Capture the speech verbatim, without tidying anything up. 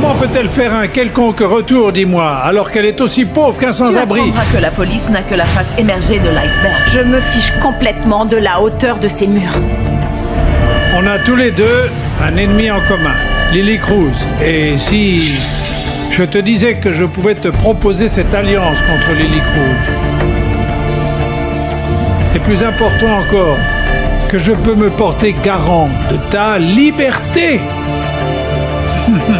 Comment peut-elle faire un quelconque retour, dis-moi, alors qu'elle est aussi pauvre qu'un sans-abri? Tu apprendras que la police n'a que la face émergée de l'iceberg. Je me fiche complètement de la hauteur de ces murs. On a tous les deux un ennemi en commun, Lily Cruz. Et si je te disais que je pouvais te proposer cette alliance contre Lily Cruz? Et plus important encore, que je peux me porter garant de ta liberté.